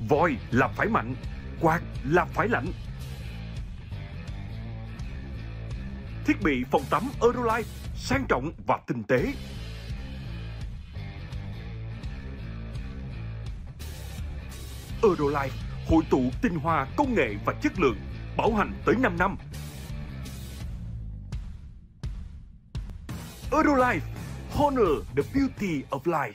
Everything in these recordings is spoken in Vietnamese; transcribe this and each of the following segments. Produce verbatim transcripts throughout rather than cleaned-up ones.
Voi là phải mạnh, quạt là phải lạnh. Thiết bị phòng tắm Eurolife sang trọng và tinh tế. Eurolife hội tụ tinh hoa công nghệ và chất lượng, bảo hành tới năm năm. Eurolife, honor the beauty of life.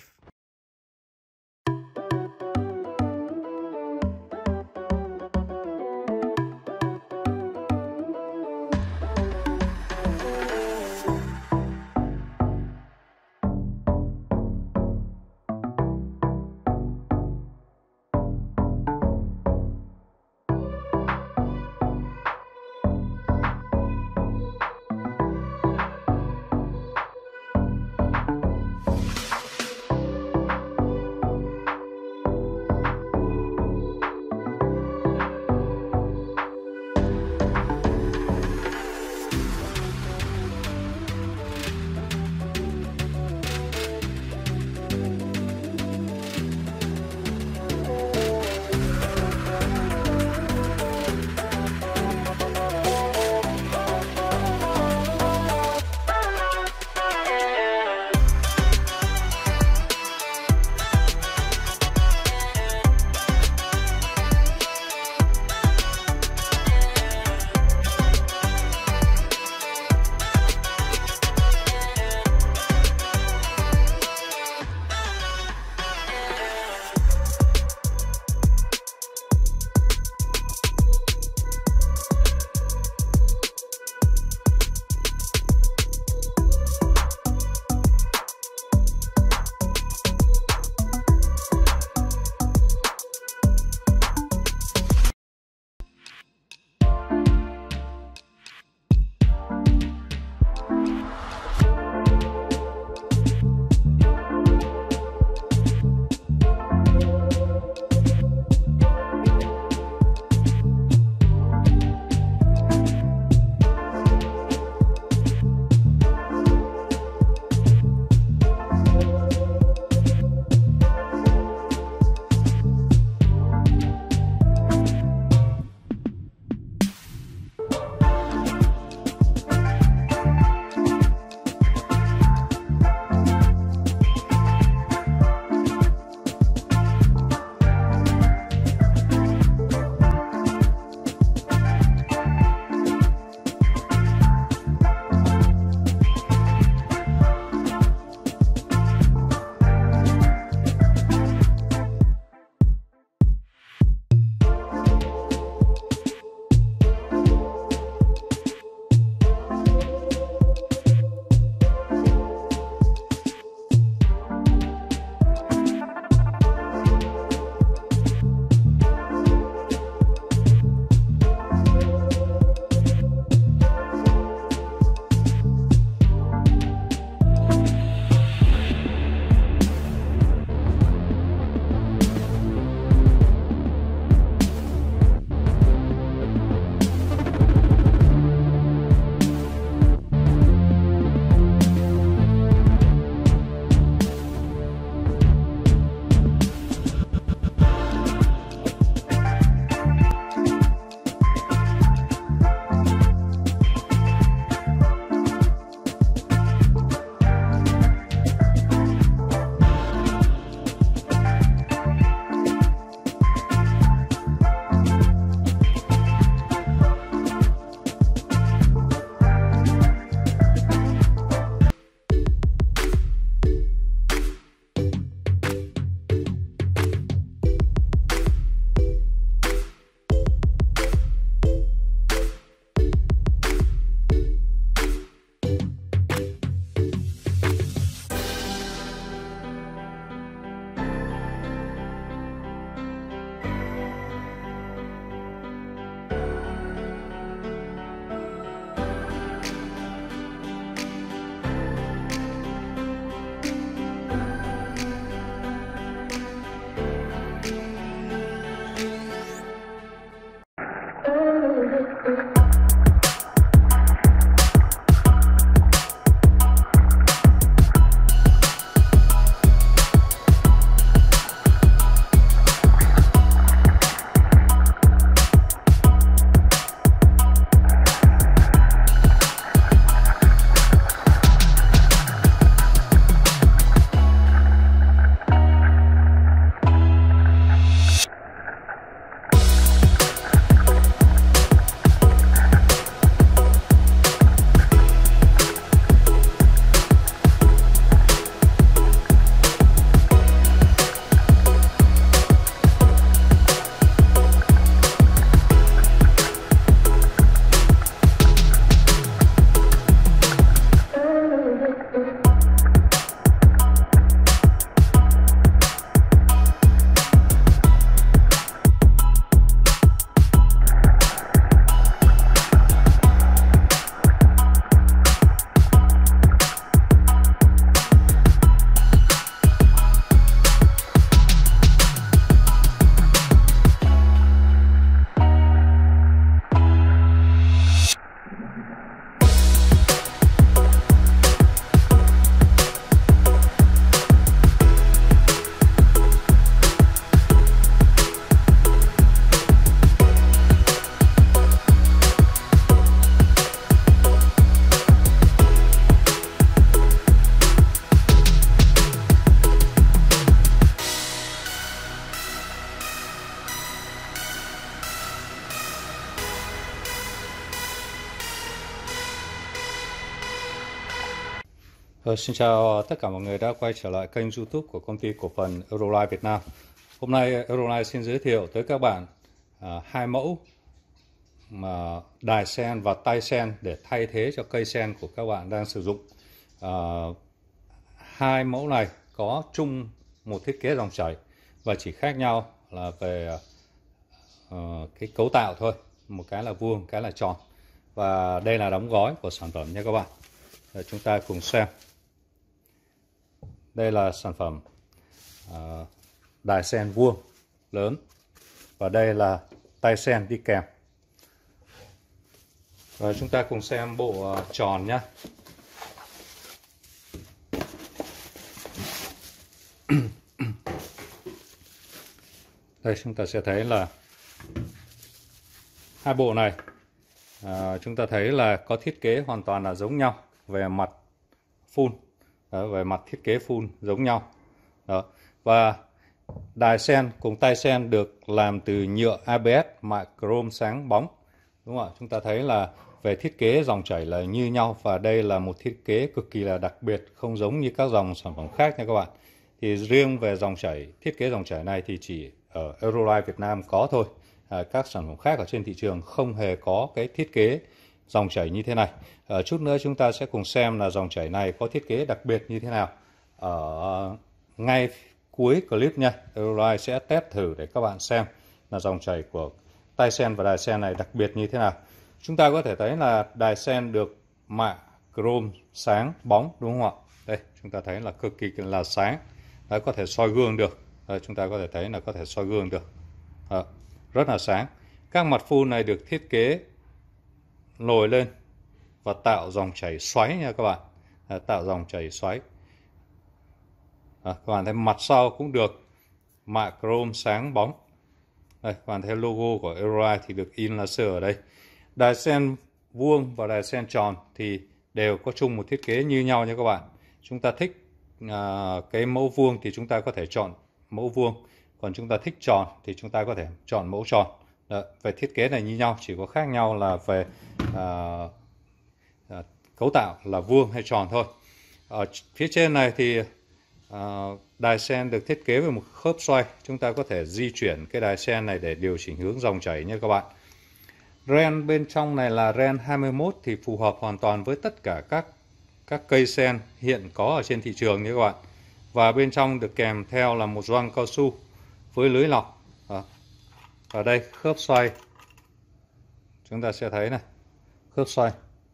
Ờ, xin chào tất cả mọi người đã quay trở lại kênh YouTube của công ty cổ phần Eurolife Việt Nam. Hôm nay Eurolife xin giới thiệu tới các bạn à, hai mẫu mà đài sen và tay sen để thay thế cho cây sen của các bạn đang sử dụng. À, hai mẫu này có chung một thiết kế dòng chảy và chỉ khác nhau là về uh, cái cấu tạo thôi. Một cái là vuông, cái là tròn. Và đây là đóng gói của sản phẩm nha các bạn. Để chúng ta cùng xem. Đây là sản phẩm uh, đài sen vuông lớn và đây là tay sen đi kèm. Và chúng ta cùng xem bộ uh, tròn nhé. Đây chúng ta sẽ thấy là hai bộ này à, chúng ta thấy là có thiết kế hoàn toàn là giống nhau về mặt phun. Đó, về mặt thiết kế phun giống nhau. Đó. Và đài sen cùng tay sen được làm từ nhựa a bê ét mạ chrome sáng bóng. Đúng không ạ? Chúng ta thấy là về thiết kế dòng chảy là như nhau và đây là một thiết kế cực kỳ là đặc biệt, không giống như các dòng sản phẩm khác nha các bạn. Thì riêng về dòng chảy, thiết kế dòng chảy này thì chỉ ở Eurolife Việt Nam có thôi. À, các sản phẩm khác ở trên thị trường không hề có cái thiết kế dòng chảy như thế này. À, chút nữa chúng ta sẽ cùng xem là dòng chảy này có thiết kế đặc biệt như thế nào. Ở ngay cuối clip nha, Eurolife sẽ test thử để các bạn xem là dòng chảy của tay sen và đài sen này đặc biệt như thế nào. Chúng ta có thể thấy là đài sen được mạ chrome sáng bóng, đúng không ạ? Đây, chúng ta thấy là cực kỳ là sáng. Đấy, có thể soi gương được. Đây, chúng ta có thể thấy là có thể soi gương được. Đó, rất là sáng. Các mặt phun này được thiết kế nổi lên và tạo dòng chảy xoáy nha các bạn. Đó, tạo dòng chảy xoáy. Đó, các bạn thấy mặt sau cũng được mạ chrome sáng bóng. Đây, các bạn thấy logo của Eurolife thì được in laser ở đây. Đài sen vuông và đài sen tròn thì đều có chung một thiết kế như nhau nha các bạn. Chúng ta thích à, cái mẫu vuông thì chúng ta có thể chọn mẫu vuông. Còn chúng ta thích tròn thì chúng ta có thể chọn mẫu tròn. Đó, về thiết kế này như nhau, chỉ có khác nhau là về à, à, cấu tạo là vuông hay tròn thôi. Ở phía trên này thì à, đài sen được thiết kế với một khớp xoay. Chúng ta có thể di chuyển cái đài sen này để điều chỉnh hướng dòng chảy nha các bạn. Ren bên trong này là ren hai mươi mốt thì phù hợp hoàn toàn với tất cả các các cây sen hiện có ở trên thị trường nha các bạn. Và bên trong được kèm theo là một gioăng cao su với lưới lọc. Đó. Ở đây khớp xoay. Chúng ta sẽ thấy này, khớp xoay.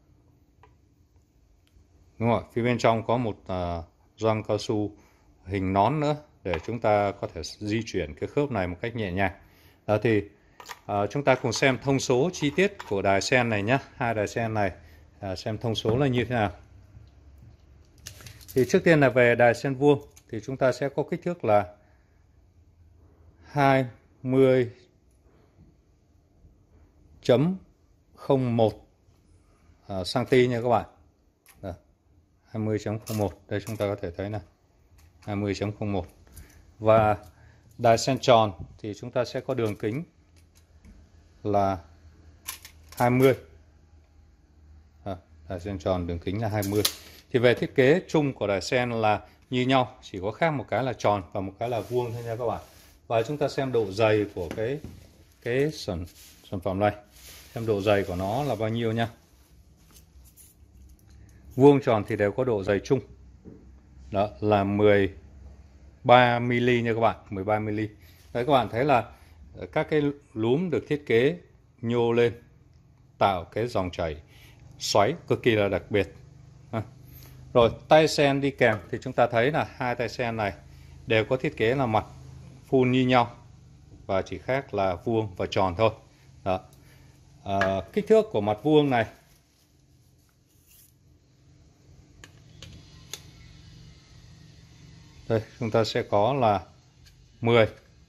Đúng rồi, phía bên trong có một uh, gioăng cao su hình nón nữa để chúng ta có thể di chuyển cái khớp này một cách nhẹ nhàng. Đó thì uh, chúng ta cùng xem thông số chi tiết của đài sen này nhé. Hai đài sen này uh, xem thông số là như thế nào. Thì trước tiên là về đài sen vuông thì chúng ta sẽ có kích thước là hai mươi chấm không một cm nha các bạn. Đây, hai mươi chấm không một. Đây chúng ta có thể thấy này. hai mươi chấm không một. Và đài sen tròn thì chúng ta sẽ có đường kính là hai mươi. À, đài sen tròn đường kính là hai mươi. Thì về thiết kế chung của đài sen là như nhau, chỉ có khác một cái là tròn và một cái là vuông thôi nha các bạn. Và chúng ta xem độ dày của cái cái sản sản phẩm này. Xem độ dày của nó là bao nhiêu nha. Vuông tròn thì đều có độ dày chung. Đó là mười ba mi li nha các bạn, mười ba mi li. Đấy, các bạn thấy là các cái lúm được thiết kế nhô lên tạo cái dòng chảy xoáy cực kỳ là đặc biệt. Rồi tay sen đi kèm thì chúng ta thấy là hai tay sen này đều có thiết kế là mặt phun như nhau và chỉ khác là vuông và tròn thôi. Đó. À, kích thước của mặt vuông này đây chúng ta sẽ có là mười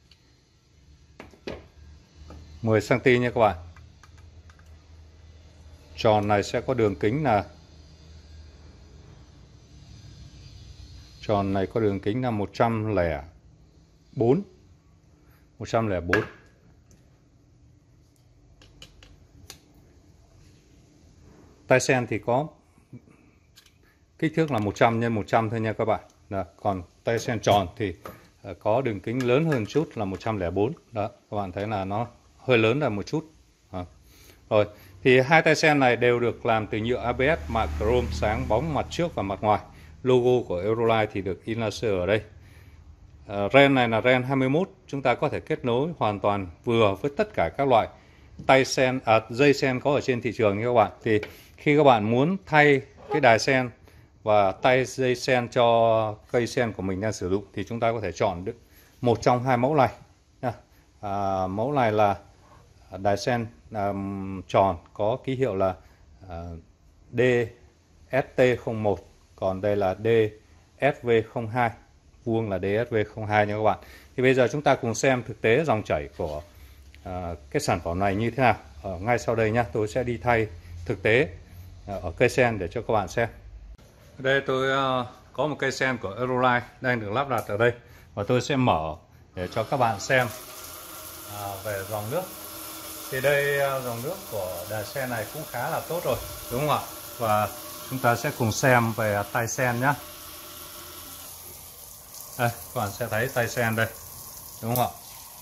xăng-ti-mét nha các bạn. Tròn này sẽ có đường kính là tròn này có đường kính là một trăm lẻ bốn. một trăm lẻ bốn. Tay sen thì có kích thước là một trăm nhân một trăm thôi nha các bạn. Đó. Còn tay sen tròn thì uh, có đường kính lớn hơn chút là một trăm lẻ bốn. Đó, các bạn thấy là nó hơi lớn là một chút. Đó. Rồi, thì hai tay sen này đều được làm từ nhựa a bê ét mạ chrome sáng bóng mặt trước và mặt ngoài. Logo của Eurolight thì được in laser ở đây. Uh, ren này là ren hai mươi mốt, chúng ta có thể kết nối hoàn toàn vừa với tất cả các loại tay sen, à, dây sen có ở trên thị trường nha các bạn. Thì khi các bạn muốn thay cái đài sen và tay dây sen cho cây sen của mình đang sử dụng thì chúng ta có thể chọn được một trong hai mẫu này. À, mẫu này là đài sen um, tròn có ký hiệu là uh, đê ét tê không một, còn đây là đê ét vê không hai, vuông là đê ét vê không hai nha các bạn. Thì bây giờ chúng ta cùng xem thực tế dòng chảy của uh, cái sản phẩm này như thế nào. Ở ngay sau đây nhé, tôi sẽ đi thay thực tế uh, ở cây sen để cho các bạn xem. Ở đây tôi uh, có một cây sen của Eurolight đang được lắp đặt ở đây, và tôi sẽ mở để cho các bạn xem uh, về dòng nước. Thì đây uh, dòng nước của đài sen này cũng khá là tốt rồi, đúng không ạ? Và chúng ta sẽ cùng xem về tay sen nhé. Đây, các bạn sẽ thấy tay sen đây, đúng không ạ?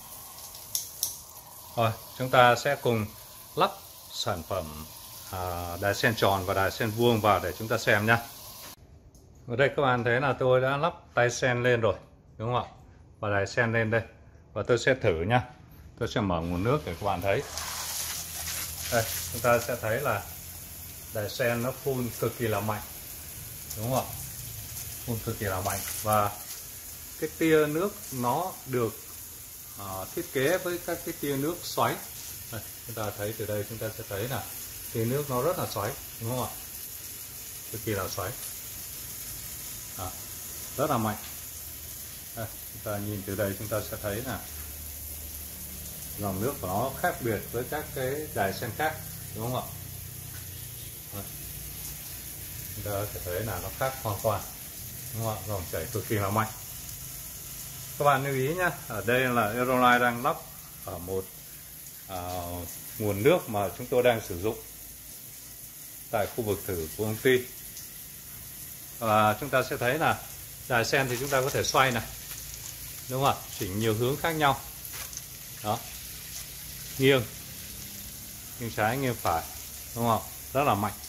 Rồi, chúng ta sẽ cùng lắp sản phẩm à, đài sen tròn và đài sen vuông vào để chúng ta xem nhé. Ở đây các bạn thấy là tôi đã lắp tay sen lên rồi, đúng không ạ? Và đài sen lên đây. Và tôi sẽ thử nhá. Tôi sẽ mở nguồn nước để các bạn thấy. Đây, chúng ta sẽ thấy là đài sen nó phun cực kỳ là mạnh, đúng không ạ? Phun cực kỳ là mạnh, và cái tia nước nó được uh, thiết kế với các cái tia nước xoáy. Đây, chúng ta thấy từ đây chúng ta sẽ thấy là tia nước nó rất là xoáy, đúng không ạ? Cực kỳ là xoáy. Đó, rất là mạnh. Đây, chúng ta nhìn từ đây chúng ta sẽ thấy là dòng nước của nó khác biệt với các cái đài sen khác, đúng không ạ? Đây, chúng ta sẽ thấy là nó khác hoàn toàn, đúng không ạ? Dòng chảy cực kỳ là mạnh. Các bạn lưu ý nhé, ở đây là Eurolight đang lắp ở một uh, nguồn nước mà chúng tôi đang sử dụng tại khu vực thử của công ty. Và chúng ta sẽ thấy là đài sen thì chúng ta có thể xoay này, đúng không ạ? Chỉnh nhiều hướng khác nhau. Đó, nghiêng, nghiêng trái, nghiêng phải, đúng không? Rất là mạnh.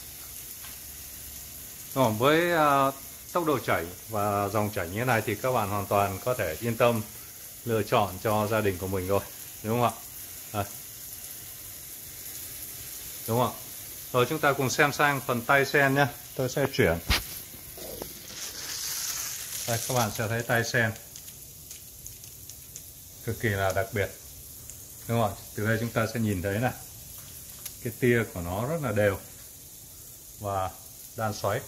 Còn với uh, tốc độ chảy và dòng chảy như thế này thì các bạn hoàn toàn có thể yên tâm lựa chọn cho gia đình của mình rồi, đúng không ạ? Đây. Đúng không ạ? Rồi chúng ta cùng xem sang phần tay sen nhé. Tôi sẽ chuyển. Đây, các bạn sẽ thấy tay sen cực kỳ là đặc biệt, đúng không ạ? Từ đây chúng ta sẽ nhìn thấy này, cái tia của nó rất là đều và đan xoáy.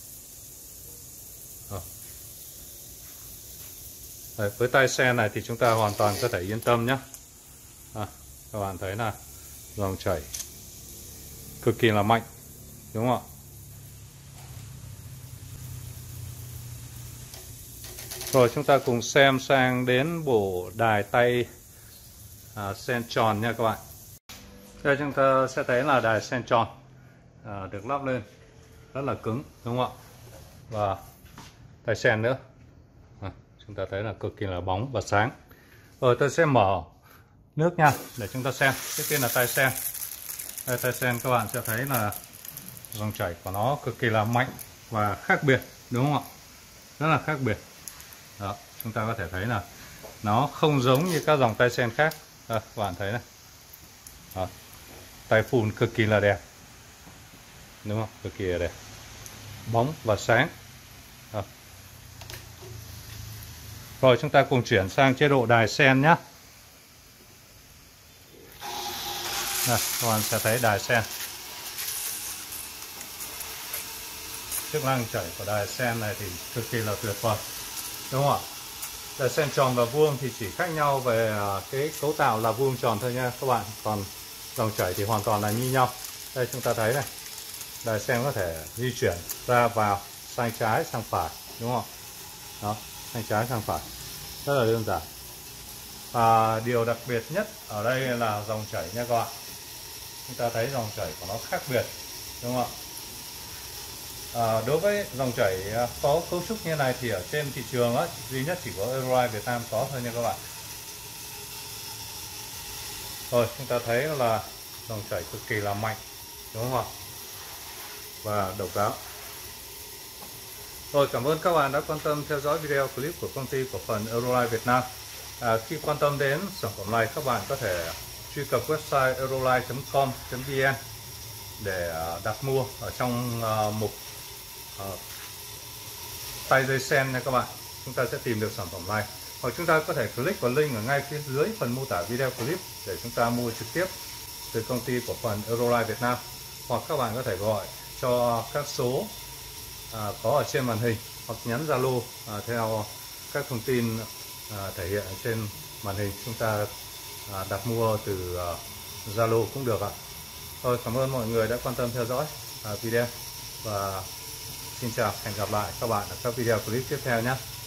Đấy, với tay sen này thì chúng ta hoàn toàn có thể yên tâm nhé. À, các bạn thấy là dòng chảy cực kỳ là mạnh, đúng không ạ? Rồi chúng ta cùng xem sang đến bộ đài tay à, sen tròn nha các bạn. Đây chúng ta sẽ thấy là đài sen tròn à, được lắp lên rất là cứng, đúng không ạ? Và tay sen nữa, à, chúng ta thấy là cực kỳ là bóng và sáng. Rồi tôi sẽ mở nước nha để chúng ta xem. Trước tiên là tay sen. Đây, tay sen các bạn sẽ thấy là dòng chảy của nó cực kỳ là mạnh và khác biệt, đúng không ạ? Rất là khác biệt. Đó, chúng ta có thể thấy là nó không giống như các dòng tay sen khác. Đó, các bạn thấy này. Đó, tay phun cực kỳ là đẹp, đúng không? Cực kỳ là đẹp, bóng và sáng. Đó. Rồi chúng ta cùng chuyển sang chế độ đài sen nhé. Đây, các bạn sẽ thấy đài sen. Chức năng chảy của đài sen này thì cực kỳ là tuyệt vời, đúng không ạ? Đài sen tròn và vuông thì chỉ khác nhau về cái cấu tạo là vuông tròn thôi nha các bạn. Còn dòng chảy thì hoàn toàn là như nhau. Đây chúng ta thấy này, đài sen có thể di chuyển ra vào, sang trái sang phải, đúng không? Đó, sang trái sang phải, rất là đơn giản. Và điều đặc biệt nhất ở đây là dòng chảy nha các bạn. Chúng ta thấy dòng chảy của nó khác biệt, đúng không ạ? À, đối với dòng chảy có cấu trúc như này thì ở trên thị trường á, duy nhất chỉ có Eurolife Việt Nam có thôi nha các bạn. Rồi chúng ta thấy là dòng chảy cực kỳ là mạnh, đúng không ạ? Và độc đáo. Rồi, cảm ơn các bạn đã quan tâm theo dõi video clip của công ty cổ phần Eurolife Việt Nam. À, khi quan tâm đến sản phẩm này, các bạn có thể truy cập website eurolife chấm com chấm vn để đặt mua ở trong uh, mục uh, tay dây sen nha các bạn. Chúng ta sẽ tìm được sản phẩm này, hoặc chúng ta có thể click vào link ở ngay phía dưới phần mô tả video clip để chúng ta mua trực tiếp từ công ty cổ phần Eurolife Việt Nam, hoặc các bạn có thể gọi cho các số à, có ở trên màn hình, hoặc nhắn Zalo à, theo các thông tin à, thể hiện ở trên màn hình. Chúng ta à, đặt mua từ Zalo à, cũng được ạ. Thôi, cảm ơn mọi người đã quan tâm theo dõi à, video, và xin chào, hẹn gặp lại các bạn ở các video clip tiếp theo nhé.